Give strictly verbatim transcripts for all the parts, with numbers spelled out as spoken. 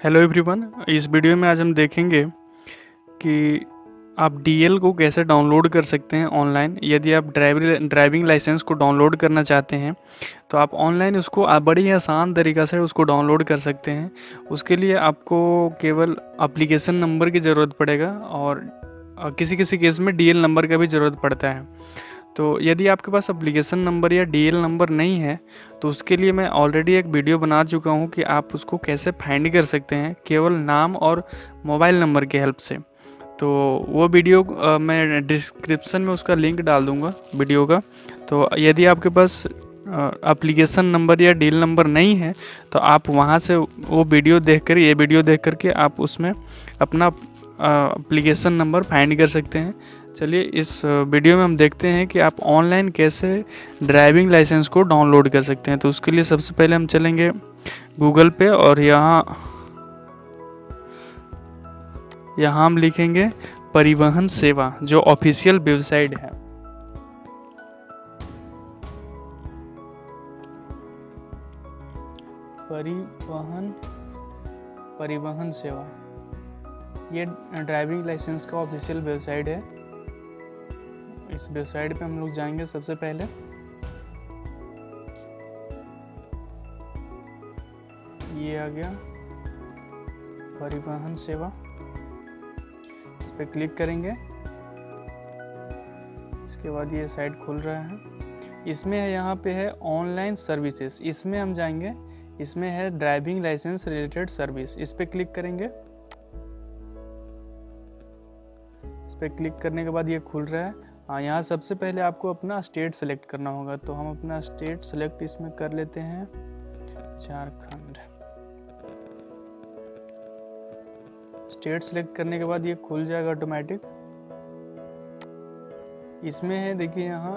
Hello everyone. इस video में आज हम देखेंगे कि आप डीएल को कैसे डाउनलोड कर सकते हैं ऑनलाइन। यदि आप ड्राइविंग ड्राइविंग लाइसेंस को डाउनलोड करना चाहते हैं तो आप ऑनलाइन उसको आ- बड़ी ही आसान तरीक़ा से उसको डाउनलोड कर सकते हैं। उसके लिए आपको केवल एप्लीकेशन नंबर की ज़रूरत पड़ेगा और अ, किसी किसी केस में डीएल नंबर का भी ज़रूरत पड़ता है। तो यदि आपके पास एप्लीकेशन नंबर या डीएल नंबर नहीं है तो उसके लिए मैं ऑलरेडी एक वीडियो बना चुका हूँ कि आप उसको कैसे फाइंड कर सकते हैं केवल नाम और मोबाइल नंबर की हेल्प से। तो वो वीडियो अ, मैं डिस्क्रिप्शन में उसका लिंक डाल दूँगा वीडियो का। तो यदि आपके पास एप्लीकेशन नंबर या डीएल नंबर नहीं है तो आप वहाँ से वो वीडियो देख कर ये वीडियो देख करके आप उसमें अपना एप्लीकेशन नंबर फाइंड कर सकते हैं। चलिए इस वीडियो में हम देखते हैं कि आप ऑनलाइन कैसे ड्राइविंग लाइसेंस को डाउनलोड कर सकते हैं। तो उसके लिए सबसे पहले हम चलेंगे गूगल पे और यहाँ यहाँ हम लिखेंगे परिवहन सेवा, जो ऑफिशियल वेबसाइट है। परिवहन परिवहन सेवा ये ड्राइविंग लाइसेंस का ऑफिशियल वेबसाइट है। इस वेबसाइट पे हम लोग जाएंगे। सबसे पहले ये आ गया परिवहन सेवा, इस पर क्लिक करेंगे। इसके बाद ये साइट खुल रहा है। इसमें है यहाँ पे है ऑनलाइन सर्विसेज, इसमें हम जाएंगे। इसमें है ड्राइविंग लाइसेंस रिलेटेड सर्विस, इस पर क्लिक करेंगे। इस पर क्लिक करने के बाद ये खुल रहा है। हाँ, यहाँ सबसे पहले आपको अपना स्टेट सेलेक्ट करना होगा, तो हम अपना स्टेट सेलेक्ट इसमें कर लेते हैं, झारखंड। स्टेट सेलेक्ट करने के बाद ये खुल जाएगा ऑटोमेटिक। इसमें है देखिए यहाँ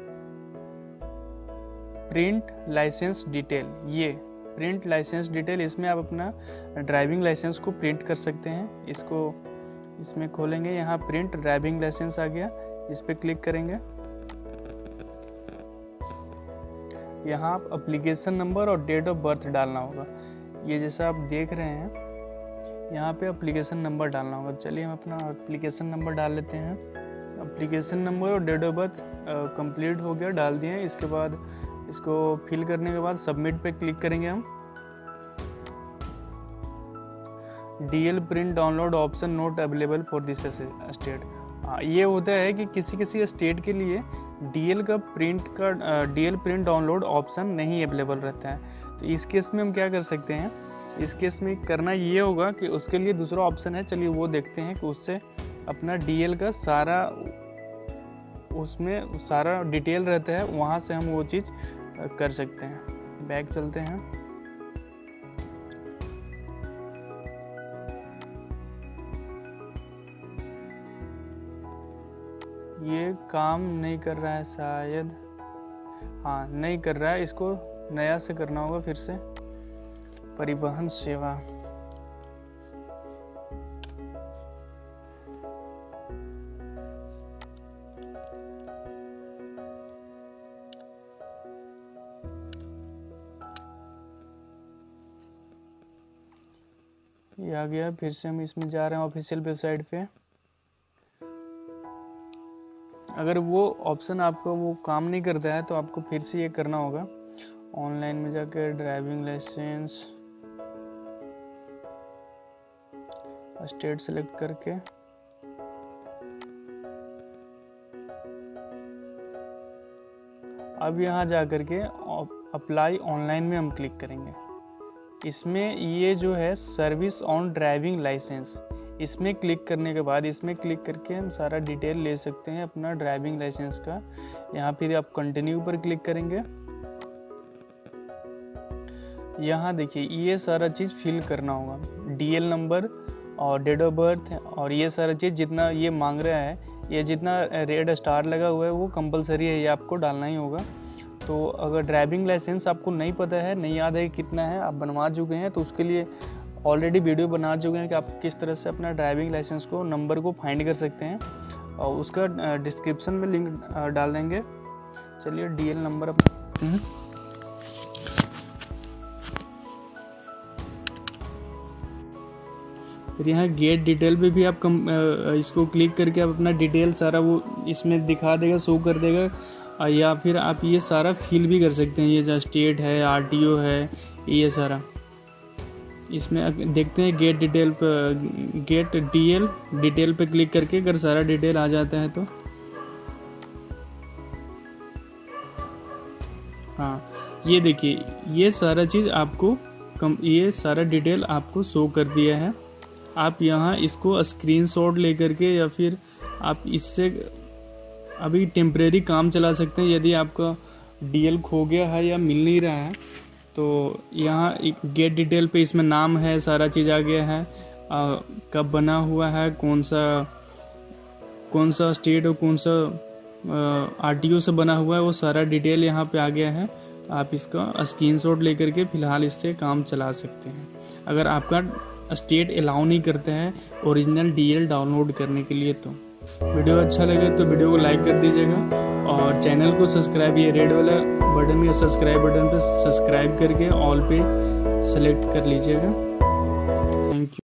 प्रिंट लाइसेंस डिटेल, ये प्रिंट लाइसेंस डिटेल, इसमें आप अपना ड्राइविंग लाइसेंस को प्रिंट कर सकते हैं। इसको इसमें खोलेंगे, यहाँ प्रिंट ड्राइविंग लाइसेंस आ गया, इस पर क्लिक करेंगे। यहाँ आप एप्लीकेशन नंबर और डेट ऑफ बर्थ डालना होगा। ये जैसा आप देख रहे हैं यहाँ पे एप्लीकेशन नंबर डालना होगा। चलिए हम अपना एप्लीकेशन नंबर डाल लेते हैं। एप्लीकेशन नंबर और डेट ऑफ बर्थ कंप्लीट हो गया, डाल दिए। इसके बाद इसको फिल करने के बाद सबमिट पे क्लिक करेंगे हम। DL print download option not available for this state. ये होता है कि किसी किसी स्टेट के लिए डीएल का प्रिंट का डीएल प्रिंट डाउनलोड ऑप्शन नहीं अवेलेबल रहता है। तो इस केस में हम क्या कर सकते हैं, इस केस में करना ये होगा कि उसके लिए दूसरा ऑप्शन है। चलिए वो देखते हैं कि उससे अपना डीएल का सारा उसमें सारा डिटेल रहता है, वहाँ से हम वो चीज़ कर सकते हैं। बैक चलते हैं। ये काम नहीं कर रहा है शायद, हाँ नहीं कर रहा है, इसको नया से करना होगा फिर से। परिवहन सेवा, ये आ गया। फिर से हम इसमें जा रहे हैं ऑफिशियल वेबसाइट पे। अगर वो ऑप्शन आपका वो काम नहीं करता है तो आपको फिर से ये करना होगा। ऑनलाइन में जाकर ड्राइविंग लाइसेंस स्टेट सेलेक्ट करके अब यहाँ जा कर के अप्लाई ऑनलाइन में हम क्लिक करेंगे। इसमें ये जो है सर्विस ऑन ड्राइविंग लाइसेंस, इसमें क्लिक करने के बाद इसमें क्लिक करके हम सारा डिटेल ले सकते हैं अपना ड्राइविंग लाइसेंस का। यहाँ फिर आप कंटिन्यू पर क्लिक करेंगे। यहाँ देखिए ये सारा चीज़ फिल करना होगा, डीएल नंबर और डेट ऑफ बर्थ और ये सारा चीज़ जितना ये मांग रहा है, ये जितना रेड स्टार लगा हुआ है वो कंपलसरी है, ये आपको डालना ही होगा। तो अगर ड्राइविंग लाइसेंस आपको नहीं पता है, नहीं याद है कितना है, आप बनवा चुके हैं, तो उसके लिए ऑलरेडी वीडियो बना चुके हैं कि आप किस तरह से अपना ड्राइविंग लाइसेंस को नंबर को फाइंड कर सकते हैं, और उसका डिस्क्रिप्शन में लिंक डाल देंगे। चलिए डीएल नंबर अपना फिर यहाँ गेट डिटेल पे भी आप कम इसको क्लिक करके आप अपना डिटेल सारा वो इसमें दिखा देगा, शो कर देगा। या फिर आप ये सारा फिल भी कर सकते हैं, ये जो स्टेट है, आरटीओ है, ये सारा इसमें देखते हैं। गेट डिटेल पर गेट डीएल डिटेल पे क्लिक करके अगर सारा डिटेल आ जाता है तो हाँ, ये देखिए ये सारा चीज़ आपको कम ये सारा डिटेल आपको शो कर दिया है। आप यहाँ इसको स्क्रीनशॉट लेकर के या फिर आप इससे अभी टेम्परेरी काम चला सकते हैं। यदि आपका डीएल खो गया है या मिल नहीं रहा है तो यहाँ एक गेट डिटेल पे इसमें नाम है, सारा चीज़ आ गया है, आ, कब बना हुआ है, कौन सा कौन सा स्टेट और कौन सा आरटीओ से बना हुआ है, वो सारा डिटेल यहाँ पे आ गया है। तो आप इसका स्क्रीनशॉट लेकर के फ़िलहाल इससे काम चला सकते हैं। अगर आपका स्टेट अलाउ नहीं करते हैं ओरिजिनल डीएल डाउनलोड करने के लिए। तो वीडियो अच्छा लगे तो वीडियो को लाइक कर दीजिएगा और चैनल को सब्सक्राइब, ये रेड वाला बटन या सब्सक्राइब बटन पे सब्सक्राइब करके ऑल पे सेलेक्ट कर लीजिएगा। Thank you.